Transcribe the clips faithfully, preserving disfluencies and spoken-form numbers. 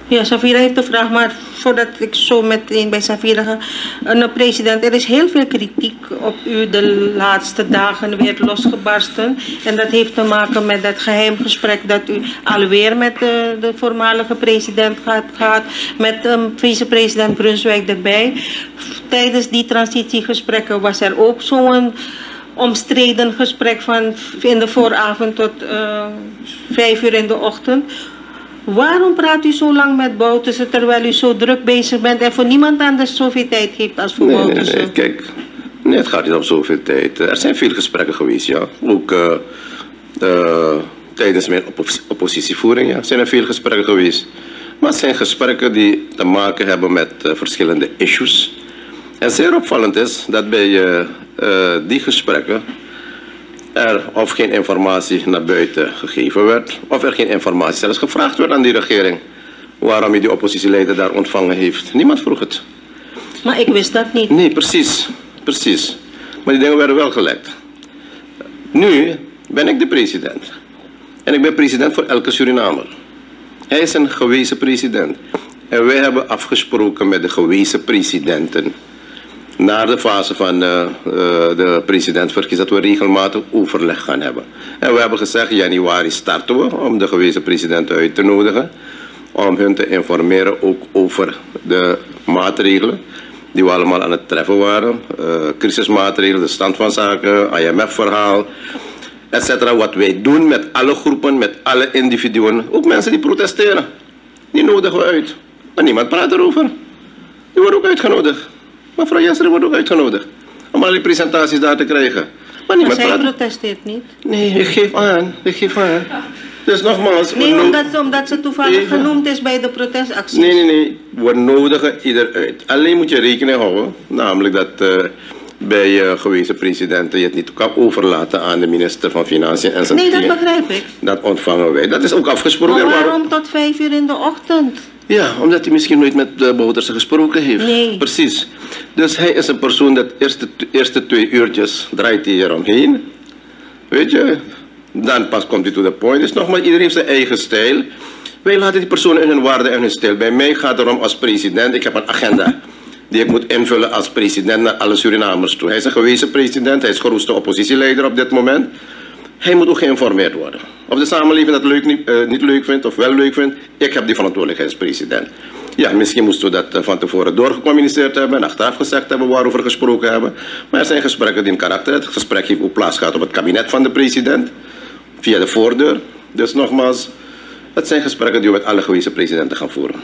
Ja, Safira heeft de vraag, maar voordat ik zo meteen bij Safira ga. Uh, president, er is heel veel kritiek op u de laatste dagen weer losgebarsten. En dat heeft te maken met dat geheim gesprek dat u alweer met de, de voormalige president gaat, gaat met um, vicepresident Brunswijk erbij. Tijdens die transitiegesprekken was er ook zo'n omstreden gesprek van in de vooravond tot uh, vijf uur in de ochtend. Waarom praat u zo lang met Bouterse terwijl u zo druk bezig bent en voor niemand anders zoveel tijd heeft als voor nee, Bouterse? Nee, nee, kijk, nee, het gaat niet om zoveel tijd. Er zijn veel gesprekken geweest, ja. Ook uh, uh, tijdens mijn oppos oppositievoering ja, zijn er veel gesprekken geweest. Maar het zijn gesprekken die te maken hebben met uh, verschillende issues. En zeer opvallend is dat bij uh, uh, die gesprekken er of geen informatie naar buiten gegeven werd, of er geen informatie zelfs gevraagd werd aan die regering waarom hij die oppositieleider daar ontvangen heeft. Niemand vroeg het. Maar ik wist dat niet. Nee, precies. Precies. Maar die dingen werden wel gelekt. Nu ben ik de president. En ik ben president voor elke Surinamer. Hij is een gewezen president. En wij hebben afgesproken met de gewezen presidenten naar de fase van uh, uh, de presidentsverkiezing dat we regelmatig overleg gaan hebben. En we hebben gezegd, in januari starten we om de gewezen presidenten uit te nodigen. Om hun te informeren ook over de maatregelen die we allemaal aan het treffen waren. Uh, crisismaatregelen, de stand van zaken, I M F-verhaal, et cetera. Wat wij doen met alle groepen, met alle individuen. Ook mensen die protesteren. Die nodigen we uit. Maar niemand praat erover. Die worden ook uitgenodigd. Mevrouw Jesser wordt ook uitgenodigd om al die presentaties daar te krijgen. Maar niemand maar zij praat. protesteert niet? Nee, ik geef aan. Ik geef aan. Dus nogmaals. Nee, no omdat, omdat ze toevallig even genoemd is bij de protestacties. Nee, nee, nee. We nodigen ieder uit. Alleen moet je rekening houden, namelijk dat uh, bij uh, gewezen presidenten je het niet kan overlaten aan de minister van Financiën en zijn Nee, dat team. begrijp ik. Dat ontvangen wij. Dat is ook afgesproken. Maar waarom tot vijf uur in de ochtend? Ja, omdat hij misschien nooit met de Bouterse gesproken heeft. Nee. Precies. Dus hij is een persoon dat eerste, eerste twee uurtjes draait hij eromheen. Weet je? Dan pas komt hij to the point. Dus nogmaals, iedereen heeft zijn eigen stijl. Wij laten die personen in hun waarde en hun stijl. Bij mij gaat het erom als president. Ik heb een agenda die ik moet invullen als president naar alle Surinamers toe. Hij is een gewezen president. Hij is geroeste oppositieleider op dit moment. Hij moet ook geïnformeerd worden. Of de samenleving dat leuk, niet, uh, niet leuk vindt of wel leuk vindt. Ik heb die verantwoordelijkheid als president. Ja, misschien moesten we dat uh, van tevoren doorgecommuniceerd hebben en achteraf gezegd hebben waarover we gesproken hebben. Maar er zijn gesprekken die een karakter hebben. Het gesprek heeft ook plaats gehad op het kabinet van de president. Via de voordeur. Dus nogmaals, het zijn gesprekken die we met alle gewezen presidenten gaan voeren.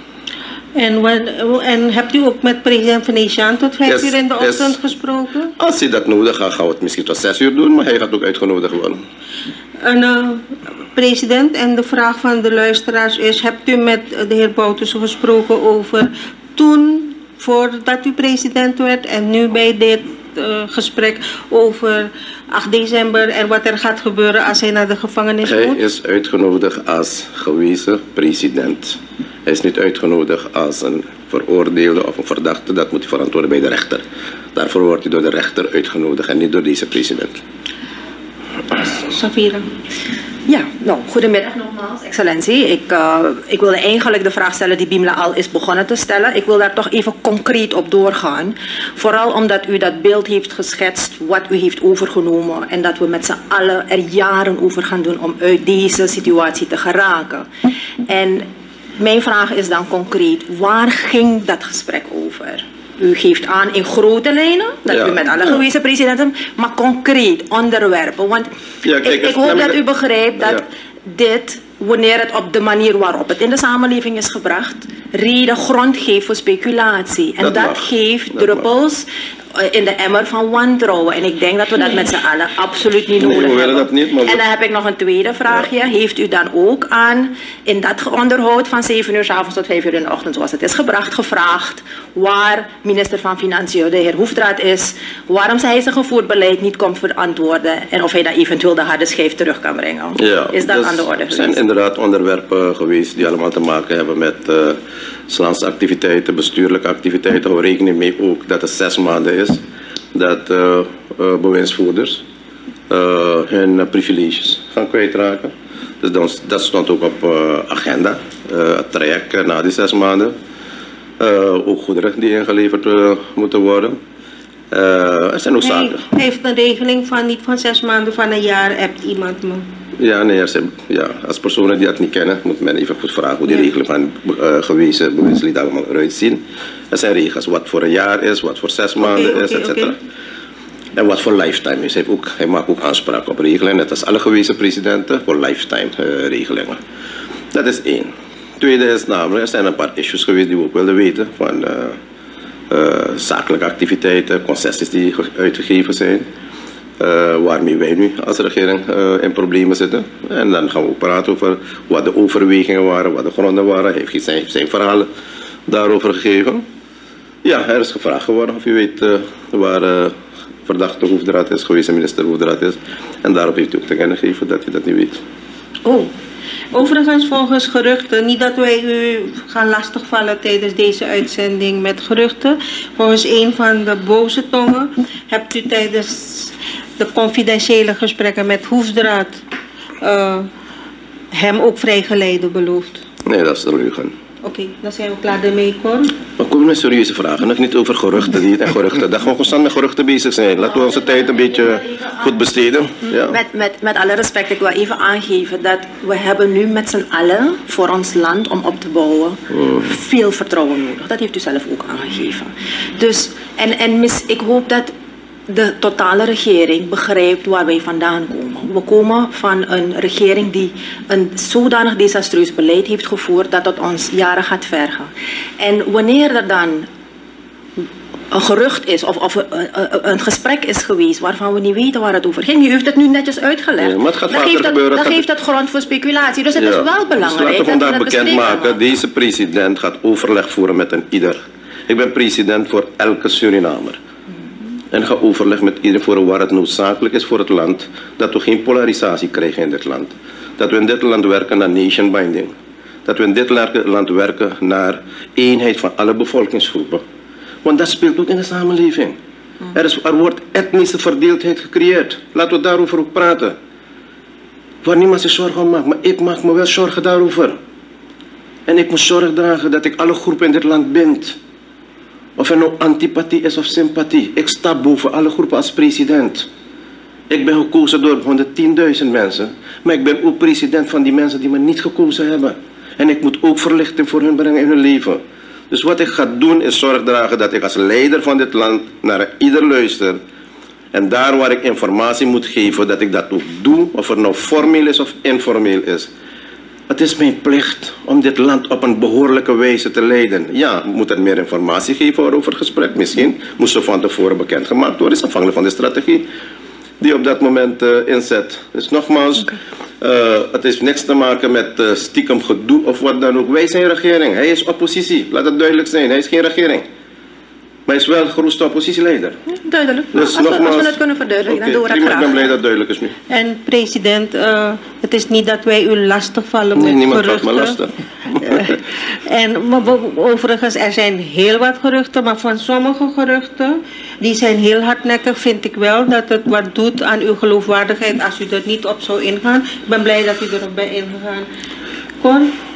En, en hebt u ook met president Venetiaan tot vijf yes, uur in de ochtend yes. gesproken? Als hij dat nodig gaat, gaan we het misschien tot zes uur doen, maar hij gaat ook uitgenodigd worden. En, uh, president, en de vraag van de luisteraars is, hebt u met de heer Bouterse gesproken over toen, voordat u president werd en nu bij dit uh, gesprek over acht december en wat er gaat gebeuren als hij naar de gevangenis hij moet? Hij is uitgenodigd als gewezen president. Hij is niet uitgenodigd als een veroordeelde of een verdachte. Dat moet hij verantwoorden bij de rechter. Daarvoor wordt hij door de rechter uitgenodigd en niet door deze president. Safira. Ja, nou, goedemiddag nogmaals, excellentie. Ik, uh, ik wilde eigenlijk de vraag stellen die Bimla al is begonnen te stellen. Ik wil daar toch even concreet op doorgaan. Vooral omdat u dat beeld heeft geschetst wat u heeft overgenomen. En dat we met z'n allen er jaren over gaan doen om uit deze situatie te geraken. En mijn vraag is dan concreet, waar ging dat gesprek over? U geeft aan in grote lijnen, dat ja, u met alle ja. gewezen presidenten, maar concreet onderwerpen. Want ja, kijk, ik, ik hoop dat u begrijpt dat ja. dit, wanneer het op de manier waarop het in de samenleving is gebracht, reden grond geeft voor speculatie. En dat, dat geeft dat druppels mag. in de emmer van wantrouwen. En ik denk dat we dat met z'n allen absoluut niet nodig nee, hebben. Dat niet, maar en dan heb ik nog een tweede vraagje. Ja. Heeft u dan ook aan, in dat onderhoud van zeven uur 's avonds tot vijf uur in de ochtend, zoals het is gebracht, gevraagd waar minister van Financiën, de heer Hoefdraad, is, waarom hij zijn gevoerd beleid niet komt verantwoorden en of hij dan eventueel de harde schijf terug kan brengen? Ja, is dat dus aan de orde geweest? Er zijn inderdaad onderwerpen geweest die allemaal te maken hebben met uh, activiteiten, bestuurlijke activiteiten. We rekenen mee ook dat het zes maanden is dat uh, uh, bewindsvoerders uh, hun uh, privileges gaan kwijtraken. Dus dat, dat stond ook op uh, agenda. uh, het traject uh, na die zes maanden. Uh, ook goederen die ingeleverd uh, moeten worden. Uh, er zijn ook Hij zaken. heeft een regeling van niet van zes maanden, van een jaar hebt iemand me. Ja, nee, er zijn, ja, als personen die dat niet kennen, moet men even goed vragen hoe die Ja. regeling van uh, gewezen bewindslied allemaal eruit zien. Er zijn regels, wat voor een jaar is, wat voor zes maanden Oké, is, oké, et cetera. oké. En wat voor lifetime is. Hij, heeft ook, hij maakt ook aanspraak op regelingen, net als alle gewezen presidenten, voor lifetime uh, regelingen. Dat is één. Tweede is namelijk, er zijn een paar issues geweest die we ook wilden weten, van uh, uh, zakelijke activiteiten, concessies die uitgegeven zijn. Uh, waarmee wij nu als regering uh, in problemen zitten. En dan gaan we ook praten over wat de overwegingen waren, wat de gronden waren. Hij heeft zijn, zijn verhalen daarover gegeven. Ja, er is gevraagd geworden of u weet uh, waar uh, verdachte hoofdraad is, gewezen minister hoofdraad is. En daarop heeft u ook te kennen gegeven dat u dat niet weet. Oh. Overigens, volgens geruchten, niet dat wij u gaan lastigvallen tijdens deze uitzending met geruchten. Volgens een van de boze tongen hebt u tijdens de confidentiële gesprekken met Hoefdraad uh, hem ook vrijgeleide beloofd. Nee, dat is de leugen. Oké, okay, dan zijn we klaar ermee, Cor. Maar kom met serieuze vragen, nog niet over geruchten, niet en geruchten. Dat gaan we constant met geruchten bezig zijn. Laten we onze tijd een beetje goed besteden. Ja. Met, met, met alle respect, ik wil even aangeven dat we hebben nu met z'n allen voor ons land om op te bouwen veel vertrouwen nodig. Dat heeft u zelf ook aangegeven. Dus, en, en mis, ik hoop dat de totale regering begrijpt waar wij vandaan komen. We komen van een regering die een zodanig desastreus beleid heeft gevoerd dat het ons jaren gaat vergen. En wanneer er dan een gerucht is of, of een, een, een gesprek is geweest waarvan we niet weten waar het over ging. U heeft het nu netjes uitgelegd. Ja, maar het gaat dan vaker geeft dat, gebeuren. dan Het geeft dat grond voor speculatie. Dus het Ja. is wel belangrijk Dus laten we dat we vandaag dat bekendmaken, bespreekbaar deze president gaat overleg voeren met een ieder. Ik ben president voor elke Surinamer. En ga overleg met iedereen voor waar het noodzakelijk is voor het land. Dat we geen polarisatie krijgen in dit land. Dat we in dit land werken naar nation binding. Dat we in dit land werken naar eenheid van alle bevolkingsgroepen. Want dat speelt ook in de samenleving. Er, is, er wordt etnische verdeeldheid gecreëerd. Laten we daarover ook praten. Waar niemand zich zorgen om maakt, maar ik maak me wel zorgen daarover. En ik moet zorg dragen dat ik alle groepen in dit land bind. Of er nou antipathie is of sympathie. Ik sta boven alle groepen als president. Ik ben gekozen door honderdtienduizend mensen. Maar ik ben ook president van die mensen die me niet gekozen hebben. En ik moet ook verlichting voor hun brengen in hun leven. Dus wat ik ga doen is zorg dragen dat ik als leider van dit land naar ieder luister. En daar waar ik informatie moet geven, dat ik dat ook doe. Of het nou formeel is of informeel is. Het is mijn plicht om dit land op een behoorlijke wijze te leiden. Ja, moet er meer informatie geven over het gesprek? Misschien moest ze van tevoren bekendgemaakt worden. Is afhankelijk van de strategie die op dat moment uh, inzet. Dus nogmaals, uh, het heeft niks te maken met uh, stiekem gedoe of wat dan ook. Wij zijn regering, hij is oppositie. Laat het duidelijk zijn, hij is geen regering. Maar hij is wel de grootste oppositieleider. Ja, duidelijk. Dus als, we, nogmaals, als we het kunnen verduidelijken, okay, dan doen we dat prima, graag. ik ben blij dat het duidelijk is nu. En president, uh, het is niet dat wij u lastigvallen Nee, met niemand valt geruchten. me lastig. Uh, en maar, bo- overigens, er zijn heel wat geruchten, maar van sommige geruchten, die zijn heel hardnekkig, vind ik wel dat het wat doet aan uw geloofwaardigheid als u er niet op zou ingaan. Ik ben blij dat u erop bent ingegaan. Cor?